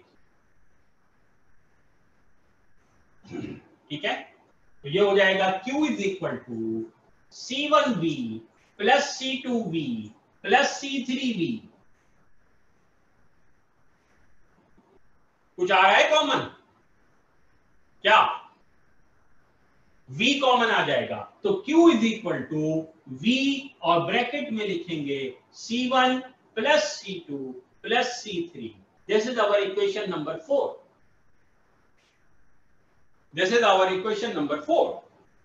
ठीक है, तो ये हो जाएगा Q is equal to C one V plus C two V plus C three V. कुछ आ रहा है कॉमन क्या? V कॉमन आ जाएगा तो Q is equal to V और ब्रैकेट में लिखेंगे C one plus C two plus C three. This is our equation number four. This is our equation number four.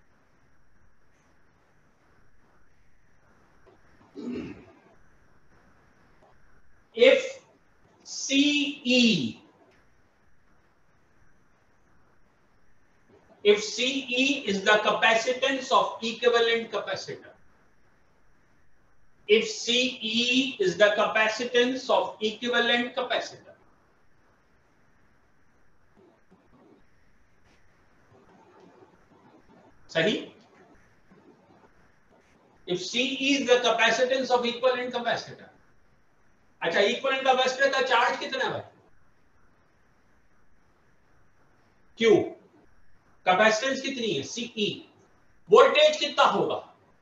If C E, if C E is the capacitance of equivalent capacitor, if C E is the capacitance of equivalent capacitor, सही. If C is the capacitance of equivalent capacitor. अच्छा, इक्विवेलेंट कैपेसिटर का चार्ज कितना है? Q. कैपेसिटेंस कितनी है? C E. वोल्टेज कितना होगा?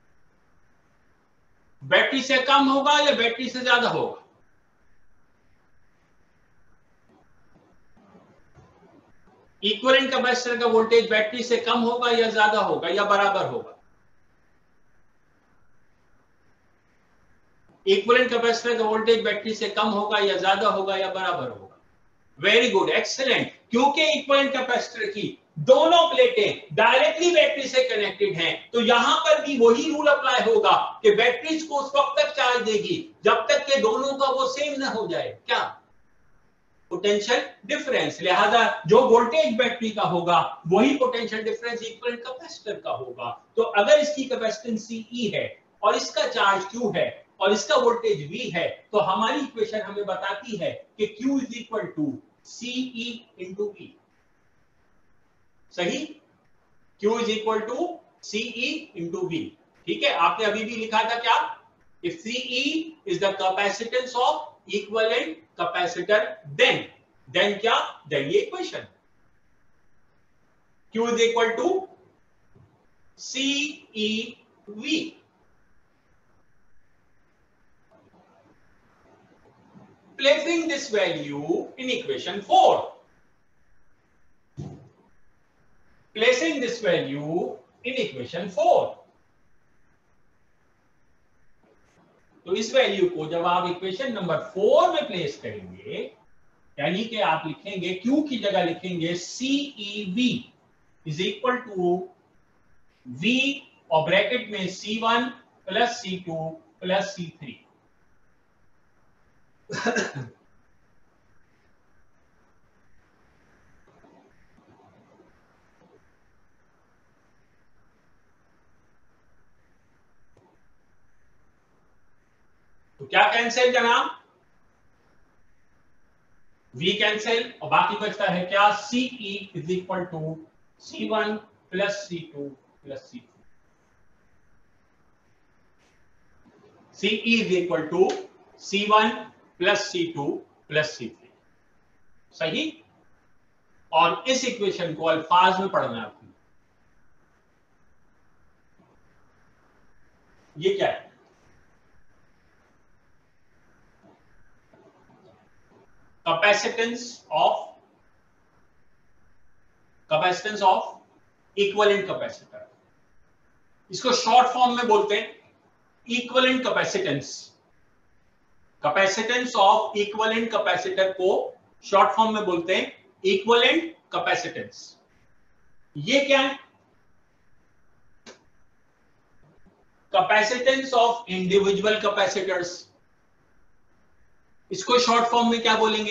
बैटरी से कम होगा या बैटरी से ज्यादा होगा? इक्विवेलेंट कैपेसिटर का वोल्टेज बैटरी से कम होगा या ज्यादा होगा या बराबर होगा? इक्विवेलेंट कैपेसिटर का वोल्टेज बैटरी से कम होगा या ज्यादा होगा या बराबर होगा? Very good, excellent. क्योंकि इक्विवेलेंट कैपेसिटर की दोनों प्लेटें डायरेक्टली बैटरी से कनेक्टेड हैं, तो यहां पर भी वही रूल अप्लाई होगा कि बैटरीज को उस वक्त तक चार्ज देगी जब तक कि दोनों का वो सेम ना हो जाए। क्या? Potential difference. लिहाजा जो वोल्टेज बैटरी का होगा वही पोटेंशियल डिफरेंस इक्विवेलेंट कैपेसिटर का होगा। तो अगर इसकी कैपेसिटेंस ई है और इसका चार्ज Q है और इसका वोल्टेज V है, तो हमारी इक्वेशन हमें बताती है कि Q is equal to CE into V। सही? Q is equal to CE into V। ठीक है, आपने अभी भी लिखा था क्या? If C E is the capacitance of equivalent capacitor, then then क्या? Then ये equation Q is equal to C E V। Placing this value in equation four, placing this value in equation four, तो इस वैल्यू को जब आप इक्वेशन नंबर फोर में प्लेस करेंगे, यानी कि आप लिखेंगे Q की जगह लिखेंगे C E V is equal to V और ब्रैकेट में C one plus C two plus C three. तो क्या कैंसिल जनाब? V कैंसिल और बाकी बचता है क्या? C E is equal to C one plus C two plus C three. C E is equal to C one plus C two plus C three. सही? और इस इक्वेशन को अल्फाज में पढ़ना है। ये क्या है? Capacitance of capacitance of equivalent capacitor. इसको शॉर्ट फॉर्म में बोलते हैं equivalent capacitance. Capacitance of equivalent capacitor को शॉर्ट फॉर्म में बोलते हैं इक्विवेलेंट कैपेसिटेंस। ये क्या है? Capacitance of individual capacitors. इसको शॉर्ट फॉर्म में क्या बोलेंगे?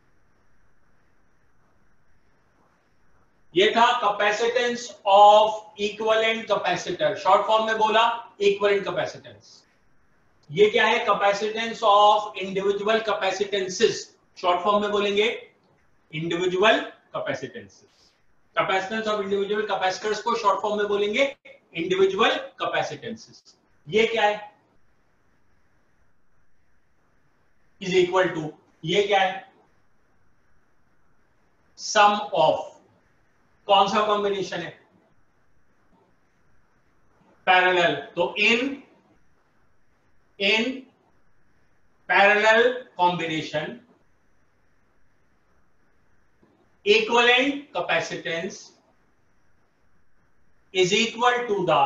ये था capacitance of equivalent capacitor, short form में बोला इक्विवेलेंट कैपेसिटेंस। ये क्या है? Capacitance of individual capacitances, short form में बोलेंगे individual capacitances. Capacitance of individual capacitors को शॉर्ट फॉर्म में बोलेंगे इंडिविजुअल कैपेसिटेंसेस। ये क्या है? इज इक्वल टू, ये क्या है? सम ऑफ, कौन सा कॉम्बिनेशन है? पैरेलल। तो इन इन parallel combination equivalent capacitance is equal to the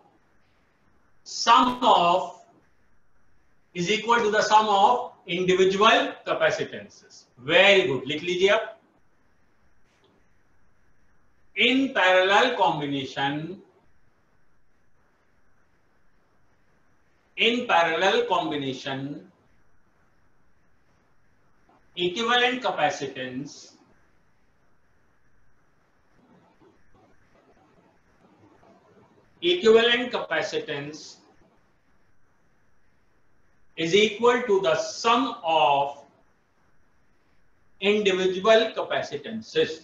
sum of is equal to the sum of individual capacitances। Very good, लिख लीजिए अब। In parallel combination in parallel combination equivalent capacitance equivalent capacitance is equal to the sum of individual capacitances।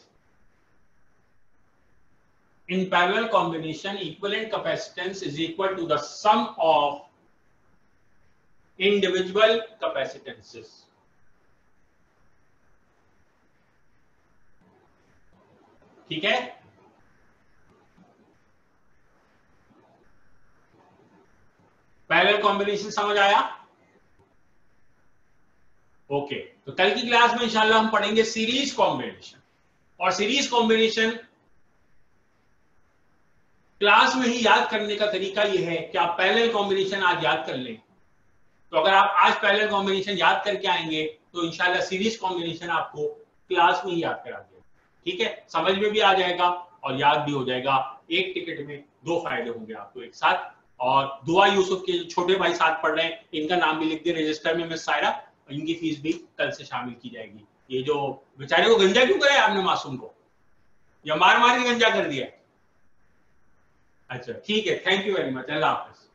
In parallel combination, equivalent capacitance is equal to the sum of individual capacitances। ठीक है? पैरेलल कॉम्बिनेशन समझ आया? ओके, तो कल की क्लास में इंशाल्लाह हम पढ़ेंगे सीरीज कॉम्बिनेशन। और सीरीज कॉम्बिनेशन क्लास में ही याद करने का तरीका यह है कि आप पैरेलल कॉम्बिनेशन आज याद कर लें। तो अगर आप आज पैरेलल कॉम्बिनेशन याद करके आएंगे तो इंशाल्लाह सीरीज कॉम्बिनेशन आपको क्लास में ही याद करा देगा। ठीक है, समझ में भी आ जाएगा और याद भी हो जाएगा। एक टिकट में दो फायदे होंगे आपको एक साथ। और दुआ यूसुफ के छोटे भाई साथ पढ़ रहे हैं, इनका नाम भी लिख दिए रजिस्टर में मिस सायरा, इनकी फीस भी कल से शामिल की जाएगी। ये जो बेचारे को गंजा क्यों कराया आपने मासूम को, या मार मार के गंजा कर दिया? अच्छा ठीक है, थैंक यू वेरी मच, अल्लाह हाफिज।